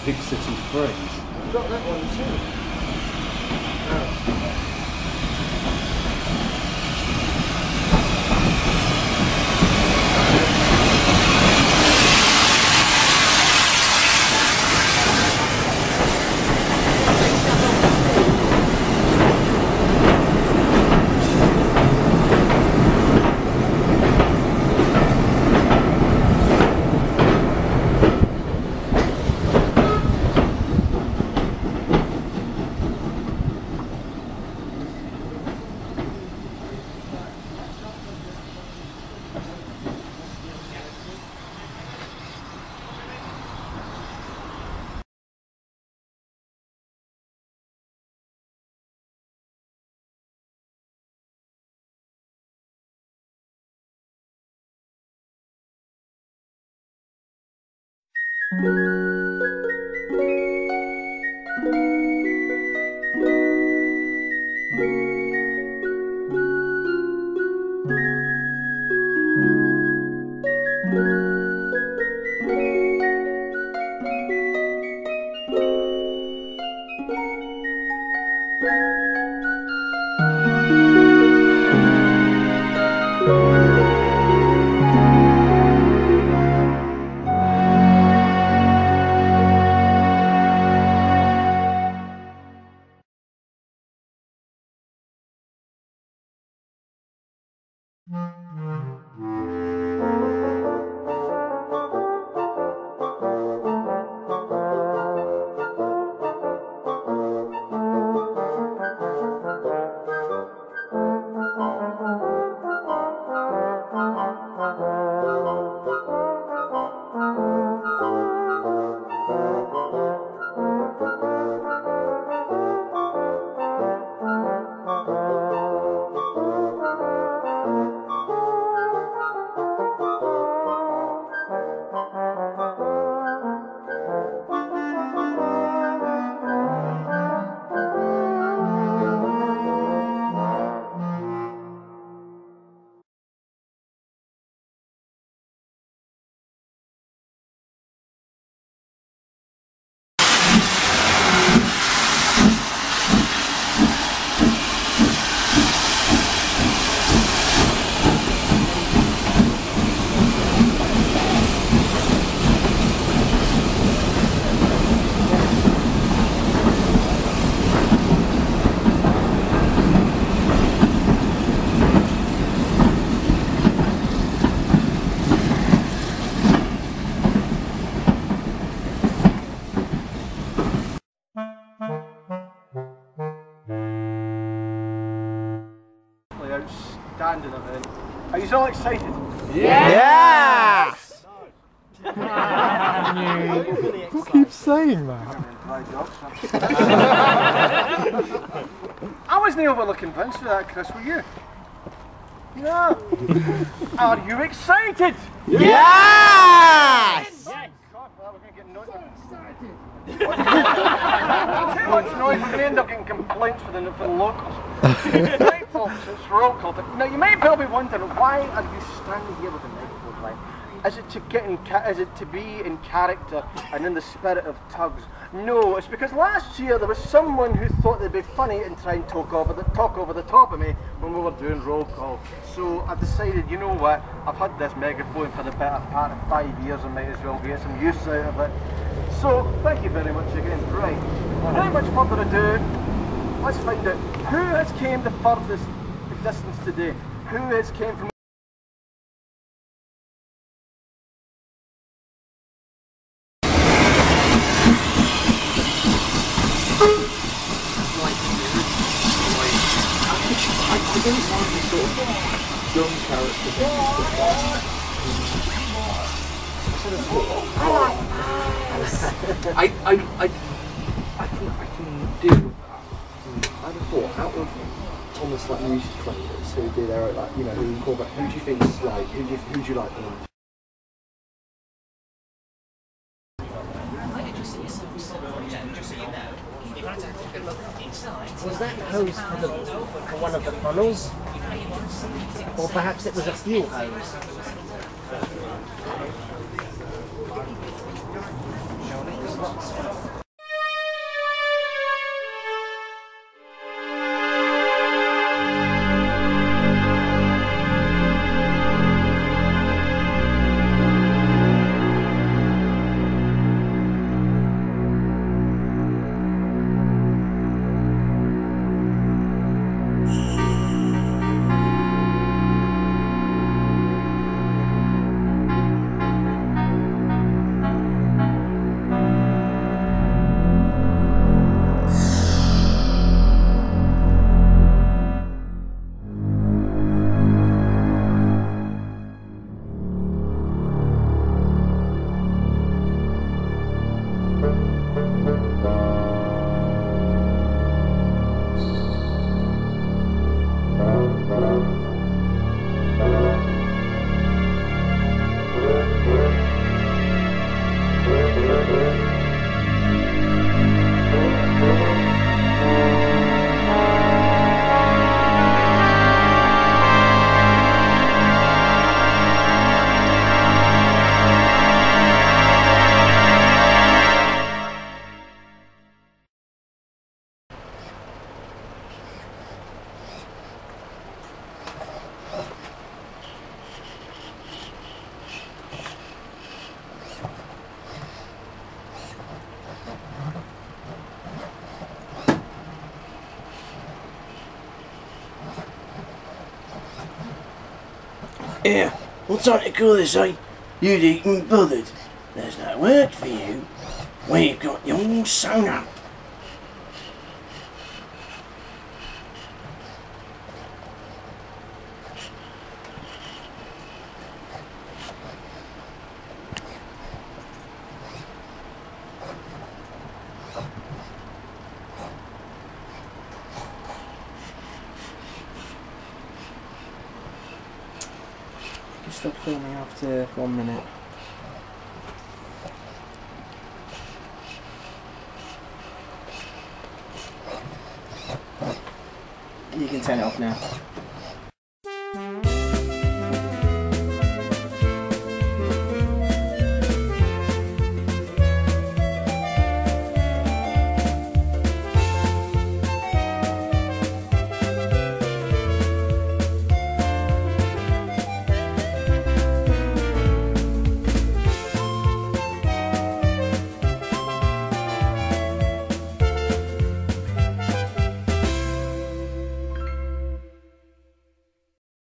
big city phrase. I've got that one too. Outstanding event. Are you all excited? Yes! Who keeps saying that? I wasn't overly convinced for that, Chris, were you? No. Are you excited? Yes! God, well, we're going to get noisy. Too much noise, we're going to end up getting complaints for the locals. Right, folks, it's roll call. Now, you may well be wondering, why are you standing here with a microphone, right? Is it to be in character and in the spirit of Tugs? No, it's because last year there was someone who thought they'd be funny and try and talk over the top of me when we were doing roll call. So I decided, you know what, I've had this megaphone for the better part of 5 years, I might as well get some use out of it. So, thank you very much again. Right, without much further ado, let's find out who has came the furthest distance today. Who has came from I don't want the sort of young character I think I can do. I'd have thought out of Thomas like music players who do their like who incorporate. Who do you think's like? Who do you like the most? Was that hose for one of the funnels? Or perhaps it was a fuel hose? spots. Here, what time to call this, eh? You'd eaten bothered. There's no work for you. We've got you all sewn up. Stop filming after 1 minute. You can turn it off now.